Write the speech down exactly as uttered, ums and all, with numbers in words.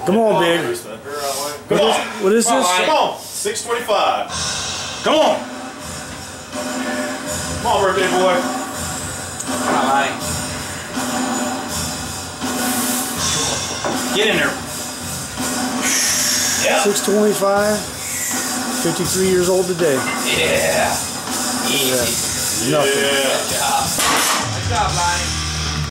Come on, big. Come on. What is this? Come on. six twenty-five. Come on. Come on, birthday boy. Come on, Lonnie. Get in there. Yeah. six twenty-five. fifty-three years old today. Yeah. Easy. Yeah. Nothing. Yeah. Good job. Good job, Lonnie.